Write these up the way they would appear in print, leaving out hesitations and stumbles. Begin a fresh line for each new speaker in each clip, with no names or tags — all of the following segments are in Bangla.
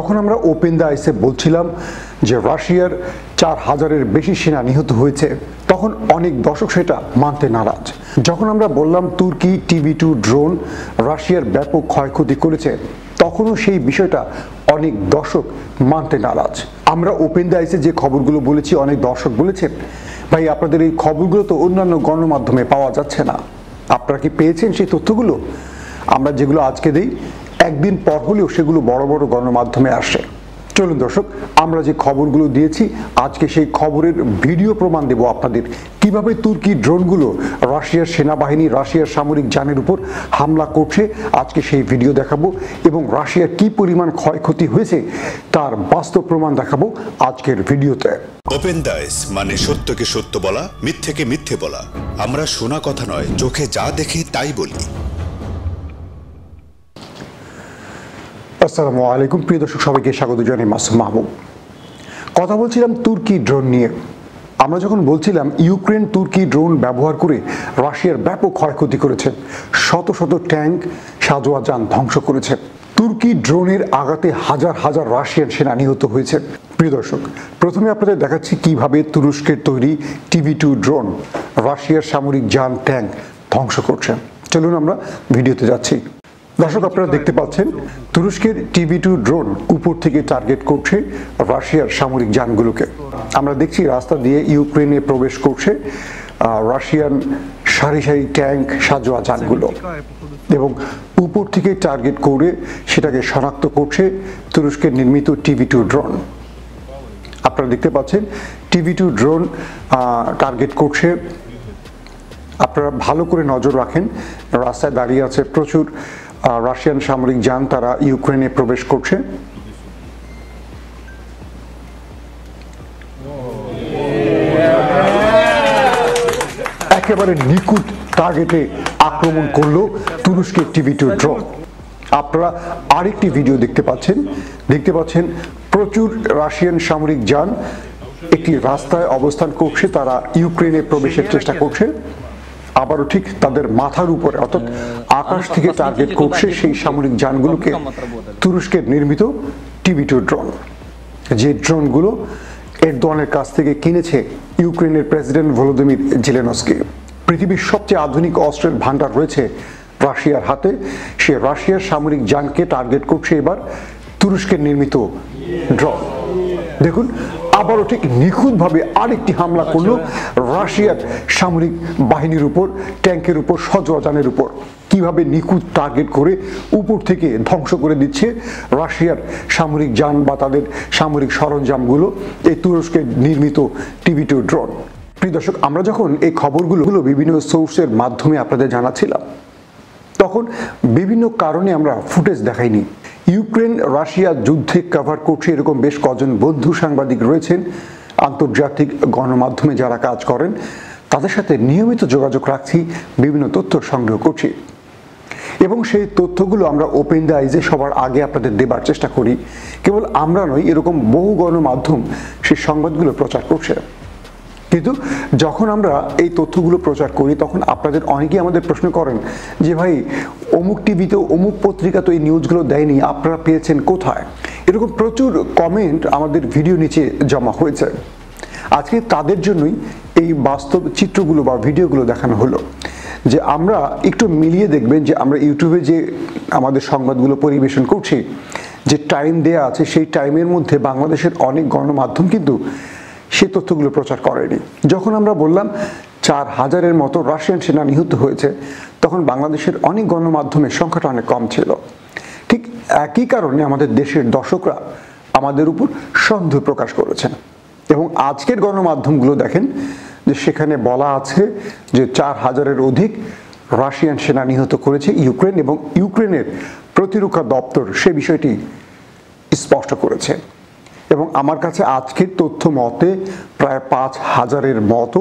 যখন আমরা ওপেন দ্য আইসে বলছিলাম যে রাশিয়ার 4000-এর বেশি সেনা নিহত হয়েছে, তখন অনেক দর্শক সেটা মানতে নারাজ। যখন আমরা বললাম তুর্কি TB2 ড্রোন রাশিয়ার ব্যাপক ক্ষয়ক্ষতি করেছে, তখনও সেই বিষয়টা অনেক দর্শক মানতে নারাজ। আমরা ওপেন দ্য আইসে যে খবরগুলো বলেছি, অনেক দর্শক বলেছেন ভাই আপনাদের এই খবরগুলো তো অন্যান্য গণমাধ্যমে পাওয়া যাচ্ছে না, আপনারা কি পেয়েছেন সেই তথ্যগুলো? আমরা যেগুলো আজকে দিই একদিন পর হলেও সেগুলো বড় বড় গণমাধ্যমে আসে। চলুন দর্শক, আমরা যে খবরগুলো দিয়েছি আজকে সেই খবরের ভিডিও প্রমাণ দেব আপনাদের, কিভাবে তুর্কি ড্রোনগুলো রাশিয়ার সেনাবাহিনী, রাশিয়ার সামরিক যানের উপর হামলা করছে। আজকে সেই ভিডিও দেখাবো এবং রাশিয়ার কি পরিমাণ ক্ষয়ক্ষতি হয়েছে তার বাস্তব প্রমাণ দেখাবো আজকের ভিডিওতে।
ওপেন দ্য আইস মানে সত্যকে সত্য বলা, মিথ্যেকে মিথ্যে বলা। আমরা শোনা কথা নয়, চোখে যা দেখি তাই বলি।
আসসালামু আলাইকুম প্রিয় দর্শক, সবাইকে স্বাগত জানাই। মাসুম মাহবুব। কথা বলছিলাম তুর্কি ড্রোন নিয়ে। আমরা যখন বলছিলাম ইউক্রেন তুর্কি ড্রোন ব্যবহার করে রাশিয়ার ব্যাপক ক্ষয়ক্ষতি করেছে, শত শত ট্যাঙ্ক, সাজোয়া যান ধ্বংস করেছে। তুর্কি ড্রোনের আঘাতে হাজার হাজার রাশিয়ান সেনা নিহত হয়েছে। প্রিয় দর্শক, প্রথমে আপনাদের দেখাচ্ছি কিভাবে তুরস্কের তৈরি TB2 ড্রোন রাশিয়ার সামরিক যান, ট্যাঙ্ক ধ্বংস করছে। চলুন আমরা ভিডিওতে যাচ্ছি। দর্শক, আপনারা দেখতে পাচ্ছেন তুরস্কের TB2 ড্রোন উপর থেকে টার্গেট করছে রাশিয়ার সামরিক যানগুলোকে। আমরা দেখছি রাস্তা দিয়ে ইউক্রেনে প্রবেশ করছে রাশিয়ান সারি সারি ট্যাঙ্ক, সাজোয়া যানগুলো এবং উপর থেকে টার্গেট করে সেটাকে শনাক্ত করছে তুরস্কের নির্মিত TB2 ড্রোন। আপনারা দেখতে পাচ্ছেন TB2 ড্রোন টার্গেট করছে। আপনারা ভালো করে নজর রাখেন, রাস্তায় দাঁড়িয়ে আছে প্রচুর রাশিয়ান সামরিক যান, তারা ইউক্রেনে প্রবেশ করছে। একেবারে নিখুঁত টার্গেটে আক্রমণ করলো তুরস্কের TB2 ড্রোন। আপনারা আরেকটি ভিডিও দেখতে পাচ্ছেন প্রচুর রাশিয়ান সামরিক যান একটি রাস্তায় অবস্থান করছে, তারা ইউক্রেনে প্রবেশের চেষ্টা করছে। আবারও ঠিক তাদের মাথার উপরে অর্থাৎ আকাশ থেকে টার্গেট করছে সেই সামরিক যানগুলোকে তুরস্কের নির্মিত TB2 ড্রোন, যে ড্রোনগুলো এরদোয়ানের কাছ থেকে কিনেছে ইউক্রেনের প্রেসিডেন্ট ভলোদিমির জেলেনস্কি। পৃথিবীর সবচেয়ে আধুনিক অস্ত্রের ভান্ডার রয়েছে রাশিয়ার হাতে। সে রাশিয়ার সামরিক যানকে টার্গেট করছে এবার তুরস্কের নির্মিত ড্রোন। দেখুন, আবারও ঠিক নিখুঁতভাবে আরেকটি হামলা করলো রাশিয়ার সামরিক বাহিনীর উপর, ট্যাঙ্কের উপর, সজোয়া যানের উপর। কিভাবে নিখুঁত টার্গেট করে উপর থেকে ধ্বংস করে দিচ্ছে রাশিয়ার সামরিক যান বা তাদের সামরিক সরঞ্জামগুলো এই তুরস্কের নির্মিত TB2 ড্রোন। প্রিয় দর্শক, আমরা যখন এই খবরগুলো বিভিন্ন সোর্সের মাধ্যমে আপনাদের জানাচ্ছিলাম, তখন বিভিন্ন কারণে আমরা ফুটেজ দেখাইনি। ইউক্রেন রাশিয়া যুদ্ধে কভার করছে এরকম বেশ কজন বন্ধু সাংবাদিক রয়েছেন, আন্তর্জাতিক গণমাধ্যমে যারা কাজ করেন, তাদের সাথে নিয়মিত যোগাযোগ রাখছি, বিভিন্ন তথ্য সংগ্রহ করছি এবং সেই তথ্যগুলো আমরা ওপেন দ্য আইজে সবার আগে আপনাদের দেবার চেষ্টা করি। কেবল আমরা নয়, এরকম বহু গণমাধ্যম সেই সংবাদগুলো প্রচার করছে। কিন্তু যখন আমরা এই তথ্যগুলো প্রচার করি তখন আপনাদের অনেকেই আমাদের প্রশ্ন করেন যে ভাই অমুক টিভিতে, অমুক পত্রিকা তো এই নিউজগুলো দেয়নি, আপনারা পেয়েছেন কোথায়? এরকম প্রচুর কমেন্ট আমাদের ভিডিও নিচে জমা হয়েছে। আজকে তাদের জন্যই এই বাস্তব চিত্রগুলো বা ভিডিওগুলো দেখানো হলো, যে আমরা একটু মিলিয়ে দেখবেন যে আমরা ইউটিউবে যে আমাদের সংবাদগুলো পরিবেশন করছি, যে টাইম দেয়া আছে সেই টাইমের মধ্যে বাংলাদেশের অনেক গণমাধ্যম কিন্তু সেই তথ্যগুলো প্রচার করেনি। যখন আমরা বললাম 4000-এর মতো রাশিয়ান সেনা নিহত হয়েছে, তখন বাংলাদেশের অনেক গণমাধ্যমের সংখ্যাটা অনেক কম ছিল। ঠিক একই কারণে আমাদের দেশের দর্শকরা আমাদের উপর সন্দেহ প্রকাশ করেছেন এবং আজকের গণমাধ্যমগুলো দেখেন যে সেখানে বলা আছে যে 4000-এর অধিক রাশিয়ান সেনা নিহত করেছে ইউক্রেন এবং ইউক্রেনের প্রতিরক্ষা দপ্তর সে বিষয়টি স্পষ্ট করেছে। এবং আমার কাছে আজকের তথ্য মতে প্রায় 5000-এর মতো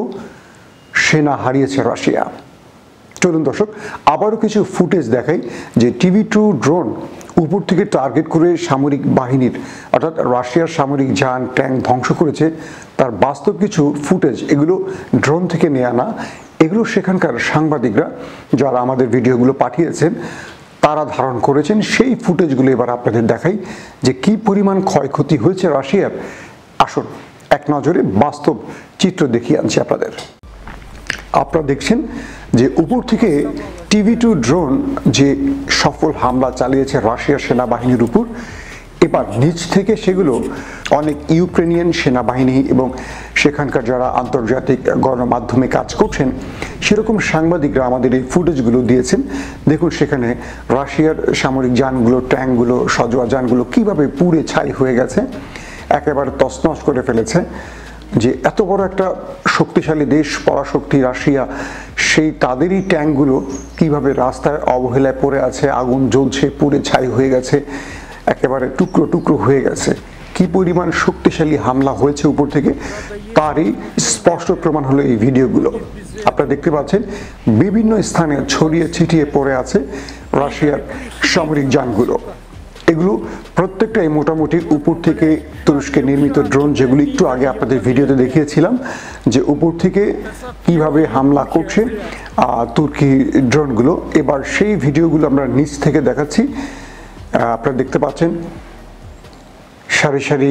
সেনা হারিয়েছে রাশিয়া। চলুন দর্শক, আবারও কিছু ফুটেজ দেখাই যে TB2 ড্রোন উপর থেকে টার্গেট করে সামরিক বাহিনীর অর্থাৎ রাশিয়ার সামরিক যান, ট্যাঙ্ক ধ্বংস করেছে তার বাস্তব কিছু ফুটেজ। এগুলো ড্রোন থেকে নেওয়া না, এগুলো সেখানকার সাংবাদিকরা যারা আমাদের ভিডিওগুলো পাঠিয়েছেন তারা ধারণ করেছেন সেই ফুটেজগুলো এবার আপনাদের দেখাই যে কি পরিমাণ ক্ষয়ক্ষতি হয়েছে রাশিয়ার। আসুন এক নজরে বাস্তব চিত্র দেখিয়ে আনছি আপনাদের। আপনারা দেখছেন যে উপর থেকে টিভি-2 ড্রোন যে সফল হামলা চালিয়েছে রাশিয়ার সেনাবাহিনীর উপর, এবার নিচ থেকে সেগুলো অনেক ইউক্রেনিয়ান সেনাবাহিনী এবং সেখানকার যারা আন্তর্জাতিক গণমাধ্যমে কাজ করছেন সেরকম সাংবাদিকরা আমাদের এই ফুটেজগুলো দিয়েছেন। দেখুন সেখানে রাশিয়ার সামরিক যানগুলো, ট্যাঙ্কগুলো, সজোয়া যানগুলো কিভাবে পুড়ে ছাই হয়ে গেছে, একেবারে তছনছ করে ফেলেছে। যে এত বড় একটা শক্তিশালী দেশ, পরাশক্তি রাশিয়া, সেই তাদেরই ট্যাঙ্কগুলো কিভাবে রাস্তায় অবহেলায় পড়ে আছে, আগুন জ্বলছে, পুড়ে ছাই হয়ে গেছে, একেবারে টুকরো টুকরো হয়ে গেছে। কি পরিমাণ শক্তিশালী হামলা হয়েছে উপর থেকে তারই স্পষ্ট প্রমাণ হলো এই ভিডিওগুলো। আপনারা দেখতে পাচ্ছেন বিভিন্ন স্থানে ছড়িয়ে ছিটিয়ে পড়ে আছে রাশিয়ার সামরিক যানগুলো। এগুলো প্রত্যেকটাই মোটামুটি উপর থেকে তুরস্কের নির্মিত ড্রোন, যেগুলো একটু আগে আপনাদের ভিডিওতে দেখিয়েছিলাম যে উপর থেকে কিভাবে হামলা করছে তুর্কি ড্রোনগুলো। এবার সেই ভিডিওগুলো আমরা নিচ থেকে দেখাচ্ছি। আপনারা দেখতে পাচ্ছেন সারি সারি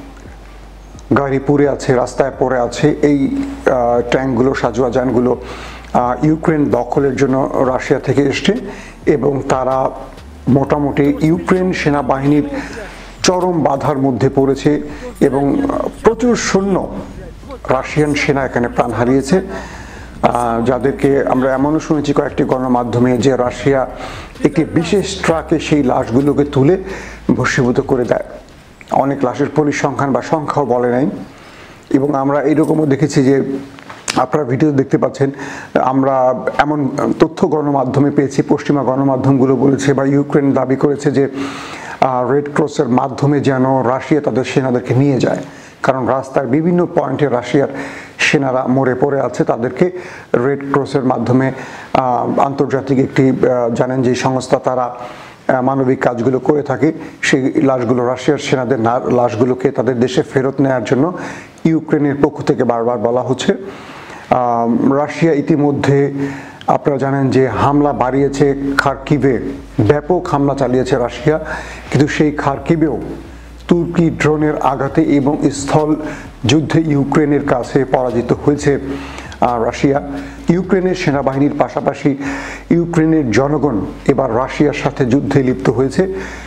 গাড়ি পুড়ে আছে, রাস্তায় পড়ে আছে। এই ট্যাঙ্কগুলো, সাজোয়া যানগুলো ইউক্রেন দখলের জন্য রাশিয়া থেকে এসছে এবং তারা মোটামুটি ইউক্রেন সেনাবাহিনীর চরম বাধার মধ্যে পড়েছে এবং প্রচুর সৈন্য রাশিয়ান সেনা এখানে প্রাণ হারিয়েছে, যাদেরকে আমরা এমনও শুনেছি কয়েকটি গণমাধ্যমে যে রাশিয়া একটি বিশেষ ট্রাকে সেই লাশগুলোকে তুলে ভস্মীভূত করে দেয়। অনেক লাশের পরিসংখ্যান বা সংখ্যাও বলে নাই। এবং আমরা এইরকমও দেখেছি যে আপনারা ভিডিও দেখতে পাচ্ছেন, আমরা এমন তথ্য গণমাধ্যমে পেয়েছি, পশ্চিমা গণমাধ্যমগুলো বলেছে বা ইউক্রেন দাবি করেছে যে রেড ক্রসের মাধ্যমে যেন রাশিয়া তাদের সেনাদেরকে নিয়ে যায়, কারণ রাস্তার বিভিন্ন পয়েন্টে রাশিয়ার সেনারা মরে পড়ে আছে। তাদেরকে রেড ক্রসের মাধ্যমে আন্তর্জাতিক একটি জানেন যে সংস্থা, তারা মানবিক কাজগুলো করে থাকে, সেই লাশগুলো রাশিয়ার সেনাদের লাশগুলোকে তাদের দেশে ফেরত নেওয়ার জন্য ইউক্রেনের পক্ষ থেকে বারবার বলা হচ্ছে। রাশিয়া ইতিমধ্যে আপনারা জানেন যে হামলা বাড়িয়েছে খার্কিভে, ব্যাপক হামলা চালিয়েছে রাশিয়া, কিন্তু সেই খার্কিভেও তুর্কি ড্রোনের আঘাতে এবং স্থল যুদ্ধে ইউক্রেনের কাছে পরাজিত হয়েছে রাশিয়া। ইউক্রেনের সেনাবাহিনীর পাশাপাশি ইউক্রেনের জনগণ এবার রাশিয়ার সাথে যুদ্ধে লিপ্ত হয়েছে।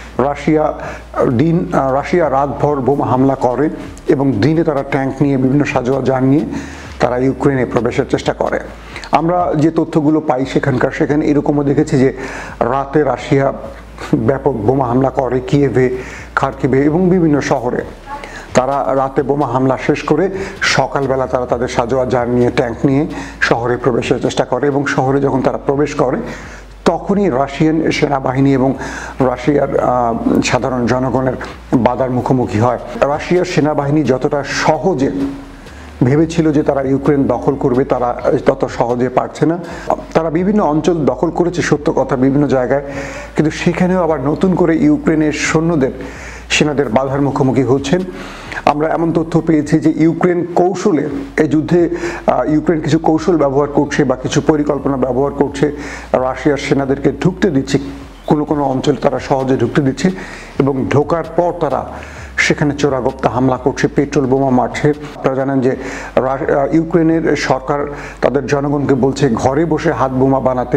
রাশিয়া রাতভর বোমা হামলা করে এবং দিনে তারা ট্যাঙ্ক নিয়ে, বিভিন্ন সাজোয়া যান নিয়ে তারা ইউক্রেনে প্রবেশের চেষ্টা করে। আমরা যে তথ্যগুলো পাই সেখানে এরকমও দেখেছি যে রাতে রাশিয়া ব্যাপক বোমা হামলা করে কিয়েভে, খার্কিভে এবং বিভিন্ন শহরে। তারা রাতে বোমা হামলা শেষ করে সকালবেলা তারা তাদের সাজোয়া যান নিয়ে, ট্যাঙ্ক নিয়ে শহরে প্রবেশের চেষ্টা করে এবং শহরে যখন তারা প্রবেশ করে তখনই রাশিয়ান সেনাবাহিনী এবং রাশিয়ার সাধারণ জনগণের বাধার মুখোমুখি হয়। রাশিয়ার সেনাবাহিনী যতটা সহজে ভেবেছিল যে তারা ইউক্রেন দখল করবে, তারা তত সহজে পারছে না। তারা বিভিন্ন অঞ্চল দখল করেছে সত্য কথা, বিভিন্ন জায়গায়, কিন্তু সেখানেও আবার নতুন করে ইউক্রেনের সেনাদের বাধার মুখোমুখি হচ্ছেন। আমরা এমন তথ্য পেয়েছি যে ইউক্রেন কৌশলে, এই যুদ্ধে ইউক্রেন কিছু কৌশল ব্যবহার করছে বা কিছু পরিকল্পনা ব্যবহার করছে, রাশিয়ার সেনাদেরকে ঢুকতে দিচ্ছে, কোনো অঞ্চলে তারা সহজে ঢুকতে দিচ্ছে এবং ঢোকার পর তারা সেখানে চোরাগোপ্তা হামলা করছে, পেট্রোল বোমা মারছে। আপনারা জানেন যে ইউক্রেনের সরকার তাদের জনগণকে বলছে ঘরে বসে হাত বোমা বানাতে,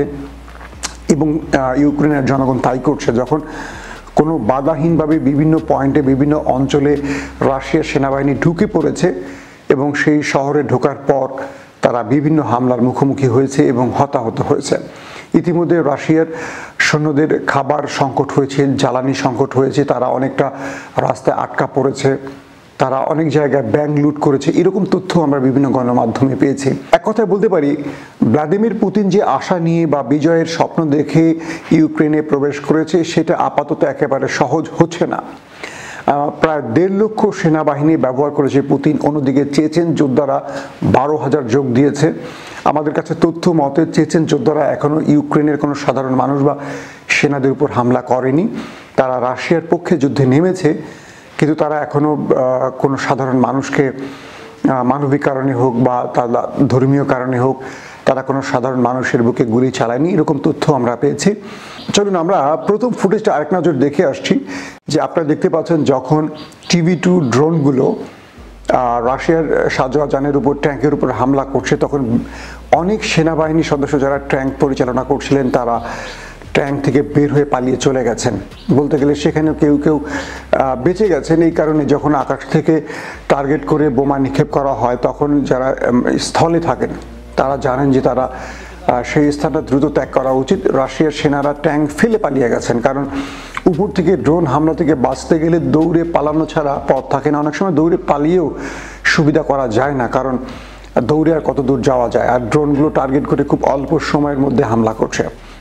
এবং ইউক্রেনের জনগণ তাই করছে। যখন কোনো বাধাহীনভাবে বিভিন্ন পয়েন্টে, বিভিন্ন অঞ্চলে রাশিয়ার সেনাবাহিনী ঢুকে পড়েছে এবং সেই শহরে ঢোকার পর তারা বিভিন্ন হামলার মুখোমুখি হয়েছে এবং হতাহত হয়েছে। ইতিমধ্যে রাশিয়ার সৈন্যদের খাবার সংকট হয়েছে, জ্বালানি সংকট হয়েছে, তারা অনেকটা রাস্তায় আটকা পড়েছে, তারা অনেক জায়গায় ব্যাংক লুট করেছে, এরকম তথ্য আমরা বিভিন্ন গণমাধ্যমে পেয়েছি। এক কথায় বলতে পারি, ভ্লাদিমির পুতিন যে আশা নিয়ে বা বিজয়ের স্বপ্ন দেখে ইউক্রেনে প্রবেশ করেছে সেটা আপাতত একেবারে সহজ হচ্ছে না। প্রায় 1.5 লক্ষ সেনাবাহিনী ব্যবহার করেছে পুতিন। অন্যদিকে চেচেন যোদ্ধারা 12,000 যোগ দিয়েছে। আমাদের কাছে তথ্য মতে চেচেন যোদ্ধারা এখনো ইউক্রেনের কোনো সাধারণ মানুষ বা সেনাদের উপর হামলা করেনি। তারা রাশিয়ার পক্ষে যুদ্ধে নেমেছে, কিন্তু তারা এখনো কোনো সাধারণ মানুষকে মানবিক কারণে হোক বা তার ধর্মীয় কারণে হোক তারা কোনো সাধারণ মানুষের বুকে গুলি চালায়নি, এরকম তথ্য আমরা পেয়েছি। চলুন আমরা প্রথম ফুটেজটা আরেক নজর দেখে আসছি। যে আপনারা দেখতে পাচ্ছেন যখন TV2 ড্রোনগুলো রাশিয়ার সাজোয়া যানের উপর, ট্যাঙ্কের উপর হামলা করছে, তখন অনেক সেনাবাহিনী সদস্য যারা ট্যাঙ্ক পরিচালনা করছিলেন তারা ট্যাঙ্ক থেকে বের হয়ে পালিয়ে চলে গেছেন। বলতে গেলে সেখানে কেউ কেউ বেঁচে গেছেন। এই কারণে যখন আকাশ থেকে টার্গেট করে বোমা নিক্ষেপ করা হয়, তখন যারা স্থলে থাকেন তারা জানেন যে তারা সেই স্থানটা দ্রুত ত্যাগ করা উচিত। রাশিয়ার সেনারা ট্যাঙ্ক ফেলে পালিয়ে গেছেন, কারণ উপর থেকে ড্রোন হামলা থেকে বাঁচতে গেলে দৌড়ে পালানো ছাড়া পথ থাকে না। অনেক সময় দৌড়ে পালিয়েও সুবিধা করা যায় না, কারণ দৌড়ে আর কত দূর যাওয়া যায়, আর ড্রোনগুলো টার্গেট করে খুব অল্প সময়ের মধ্যে হামলা করছে।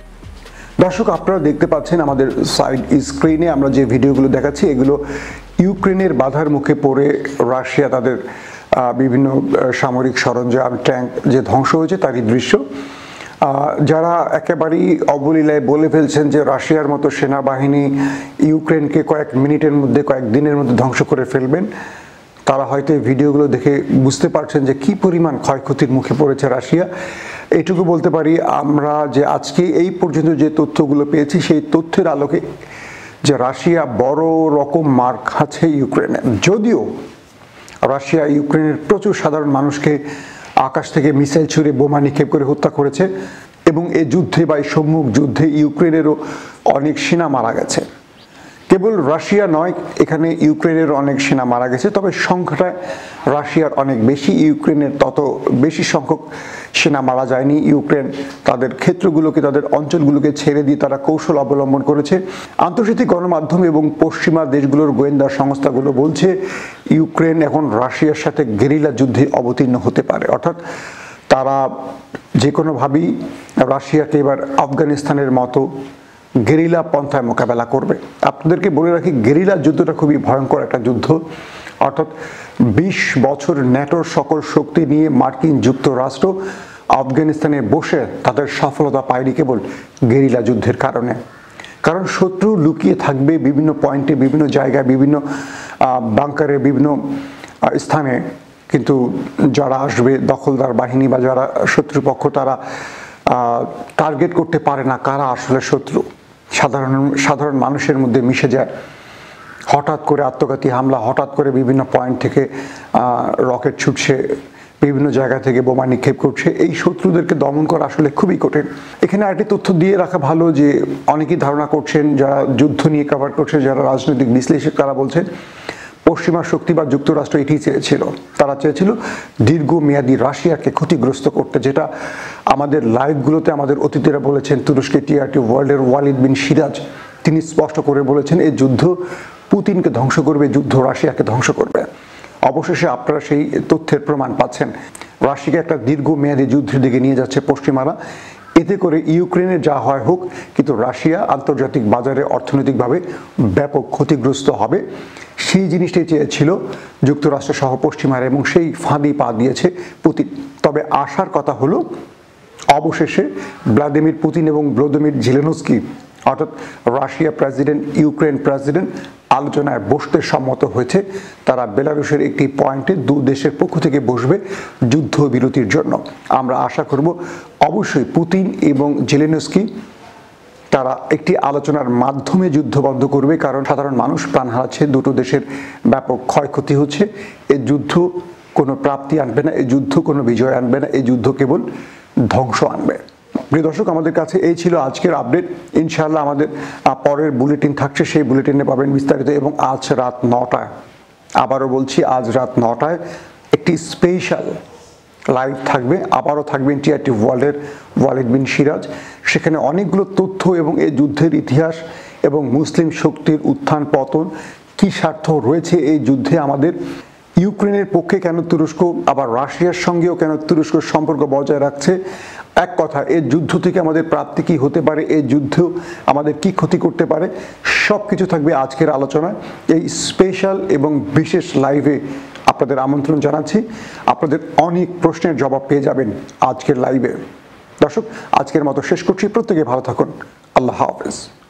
দর্শক, আপনারা দেখতে পাচ্ছেন আমাদের সাইড স্ক্রিনে আমরা যে ভিডিওগুলো দেখাচ্ছি, এগুলো ইউক্রেনের বাধার মুখে পড়ে রাশিয়া তাদের বিভিন্ন সামরিক সরঞ্জাম, ট্যাঙ্ক যে ধ্বংস হয়েছে তারই দৃশ্য। যারা একেবারেই অবলীলায় বলে ফেলছেন যে রাশিয়ার মতো সেনাবাহিনী ইউক্রেনকে কয়েক মিনিটের মধ্যে, কয়েক দিনের মধ্যে ধ্বংস করে ফেলবেন, তারা হয়তো এই ভিডিওগুলো দেখে বুঝতে পারছেন যে কি পরিমাণ ক্ষয়ক্ষতির মুখে পড়েছে রাশিয়া। এইটুকু বলতে পারি আমরা যে আজকে এই পর্যন্ত যে তথ্যগুলো পেয়েছি, সেই তথ্যের আলোকে যে রাশিয়া বড় রকম মার খাচ্ছে ইউক্রেনে। যদিও রাশিয়া ইউক্রেনের প্রচুর সাধারণ মানুষকে আকাশ থেকে মিসাইল ছুড়ে বোমা নিক্ষেপ করে হত্যা করেছে, এবং এই যুদ্ধে বা এই সম্মুখ যুদ্ধে ইউক্রেনেরও অনেক সেনা মারা গেছে। কেবল রাশিয়া নয়, এখানে ইউক্রেনের অনেক সেনা মারা গেছে, তবে সংখ্যাটায় রাশিয়ার অনেক বেশি, ইউক্রেনের তত বেশি সংখ্যক সেনা মারা যায়নি। ইউক্রেন তাদের ক্ষেত্রগুলোকে, তাদের অঞ্চলগুলোকে ছেড়ে দিয়ে তারা কৌশল অবলম্বন করেছে। আন্তর্জাতিক গণমাধ্যম এবং পশ্চিমা দেশগুলোর গোয়েন্দা সংস্থাগুলো বলছে ইউক্রেন এখন রাশিয়ার সাথে গেরিলা যুদ্ধে অবতীর্ণ হতে পারে, অর্থাৎ তারা যে কোনোভাবেই রাশিয়াকে এবার আফগানিস্তানের মতো গেরিলা পন্থায় মোকাবেলা করবে। আপনাদেরকে বলে রাখি, গেরিলা যুদ্ধটা খুবই ভয়ঙ্কর একটা যুদ্ধ, অর্থাৎ 20 বছর ন্যাটোর সকল শক্তি নিয়ে মার্কিন যুক্তরাষ্ট্র আফগানিস্তানে বসে তাদের সফলতা পায়নি কেবল গেরিলা যুদ্ধের কারণে। কারণ শত্রু লুকিয়ে থাকবে বিভিন্ন পয়েন্টে, বিভিন্ন জায়গায়, বিভিন্ন বাংকারে, বিভিন্ন স্থানে, কিন্তু যারা আসবে দখলদার বাহিনী বা যারা শত্রুপক্ষ, তারা টার্গেট করতে পারে না কারা আসলে শত্রু। সাধারণ মানুষের মধ্যে মিশে যায়। হঠাৎ করে আত্মঘাতী হামলা, হঠাৎ করে বিভিন্ন পয়েন্ট থেকে রকেট ছুটছে, বিভিন্ন জায়গা থেকে বোমা নিক্ষেপ করছে। এই শত্রুদেরকে দমন করা আসলে খুবই কঠিন। এখানে আরেকটি তথ্য দিয়ে রাখা ভালো যে অনেকেই ধারণা করছেন, যারা যুদ্ধ নিয়ে কভার করছে, যারা রাজনৈতিক বিশ্লেষক, তারা বলছেন পশ্চিমা শক্তি বা যুক্তরাষ্ট্র এটি চেয়েছিল। তারা চেয়েছিল দীর্ঘমেয়াদী রাশিয়াকে ক্ষতিগ্রস্ত করতে, যেটা আমাদের লাইভগুলোতে আমাদের অতিথিরা বলেছেন। তুরস্কের TRT ওয়ার্ল্ডের ওয়ালিদ বিন সিরাজ তিনি স্পষ্ট করে বলেছেন এই যুদ্ধ পুতিনকে ধ্বংস করবে, যুদ্ধ রাশিয়াকে ধ্বংস করবে। অবশেষে আপনারা সেই তথ্যের প্রমাণ পাচ্ছেন। রাশিয়াকে একটা দীর্ঘমেয়াদী যুদ্ধের দিকে নিয়ে যাচ্ছে পশ্চিমারা। এতে করে ইউক্রেনে যা হয় হোক, কিন্তু রাশিয়া আন্তর্জাতিক বাজারে অর্থনৈতিকভাবে ব্যাপক ক্ষতিগ্রস্ত হবে। সেই জিনিসটাই চেয়েছিল যুক্তরাষ্ট্র সহ পশ্চিমারা, এবং সেই ফাঁদি পা দিয়েছে পুতিন। তবে আশার কথা হলো অবশেষে ভ্লাদিমির পুতিন এবং ভ্লাদিমির জেলেনস্কি, অর্থাৎ রাশিয়া প্রেসিডেন্ট, ইউক্রেন প্রেসিডেন্ট আলোচনায় বসতে সম্মত হয়েছে। তারা বেলারুশের একটি পয়েন্টে দু দেশের পক্ষ থেকে বসবে যুদ্ধবিরতির জন্য। আমরা আশা করব অবশ্যই পুতিন এবং জেলেনস্কি তারা একটি আলোচনার মাধ্যমে যুদ্ধ বন্ধ করবে, কারণ সাধারণ মানুষ প্রাণ হারাচ্ছে, দুটো দেশের ব্যাপক ক্ষয়ক্ষতি হচ্ছে। এই যুদ্ধ কোনো প্রাপ্তি আনবে না, এই যুদ্ধ কোনো বিজয় আনবে না, এই যুদ্ধ কেবল ধ্বংস আনবে। প্রিয় দর্শক, আমাদের কাছে এই ছিল আজকের আপডেট। ইনশাআল্লাহ আমাদের পরের বুলেটিন থাকছে, সেই বুলেটিনে পাবেন বিস্তারিত। এবং আজ রাত 9টায়, আবারও বলছি, আজ রাত 9টায় একটি স্পেশাল লাইভ থাকবে। আবারও থাকবেন TRT ওয়ার্ল্ডের ওয়ালিদ বিন সিরাজ। সেখানে অনেকগুলো তথ্য এবং এই যুদ্ধের ইতিহাস এবং মুসলিম শক্তির উত্থান পতন, কি স্বার্থ রয়েছে এই যুদ্ধে আমাদের, ইউক্রেনের পক্ষে কেন তুরস্ক, আবার রাশিয়ার সঙ্গেও কেন তুরস্ক সম্পর্ক বজায় রাখছে, এক কথা এই যুদ্ধ থেকে আমাদের প্রাপ্তি কি হতে পারে, এই যুদ্ধ আমাদের কি ক্ষতি করতে পারে, সব কিছু থাকবে আজকের আলোচনায়। এই স্পেশাল এবং বিশেষ লাইভে আপনাদের আমন্ত্রণ জানাচ্ছি। আপনাদের অনেক প্রশ্নের জবাব পেয়ে যাবেন আজকের লাইভে। দর্শক, আজকের মতো শেষ করছি। প্রত্যেকে ভালো থাকুন। আল্লাহ হাফেজ।